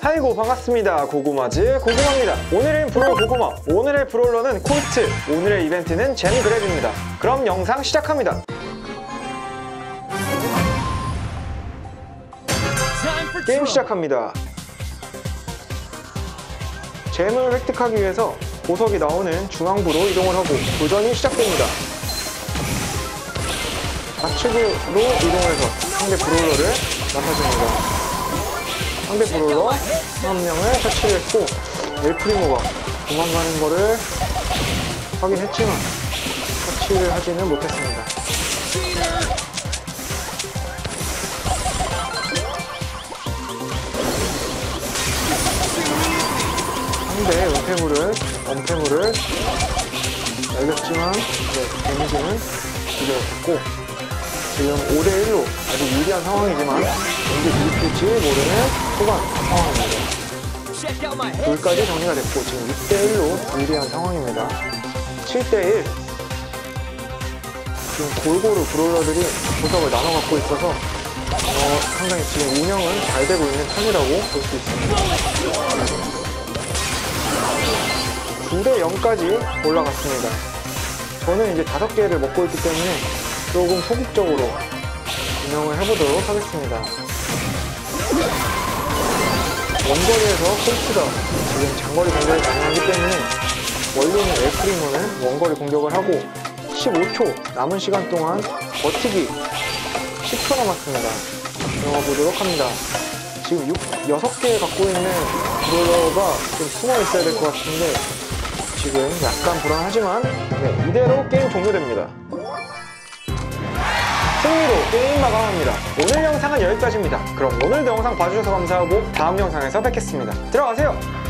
아이고 반갑습니다. 고구마즈 고구마입니다. 오늘은 브롤 고구마, 오늘의 브롤러는 콜트, 오늘의 이벤트는 젠그랩입니다. 그럼 영상 시작합니다. 게임 시작합니다. 잼을 획득하기 위해서 보석이 나오는 중앙부로 이동을 하고 도전이 시작됩니다. 좌측으로 이동해서 상대 브롤러를 맡아줍니다. 상대 브롤러 한 명을 처치를 했고 엘프리모가 도망가는 거를 확인했지만 처치를 하지는 못했습니다. 상대 엄폐물을 날렸지만 데미지는 이겨졌고 지금 5대1로 아주 유리한 상황이지만 언제 뒤집힐지 모르는 초반 상황입니다. 둘까지 정리가 됐고 지금 6대1로 유리한 상황입니다. 7대1 지금 골고루 브롤러들이 보석을 나눠 갖고 있어서 상당히 지금 운영은 잘 되고 있는 편이라고 볼 수 있습니다. 9대0까지 올라갔습니다. 저는 이제 5개를 먹고 있기 때문에 조금 소극적으로 운영을 해보도록 하겠습니다. 원거리에서 콜트가 지금 장거리 공격이 가능하기 때문에 원래는 엘프리모는 원거리 공격을 하고 15초 남은 시간 동안 버티기 10초 남았습니다. 들어가 보도록 합니다. 지금 6개 갖고 있는 브롤러가 좀 숨어 있어야 될 것 같은데 지금 약간 불안하지만 이대로 게임 종료됩니다. 승리로 게임 마감합니다. 오늘 영상은 여기까지입니다. 그럼 오늘도 영상 봐주셔서 감사하고 다음 영상에서 뵙겠습니다. 들어가세요!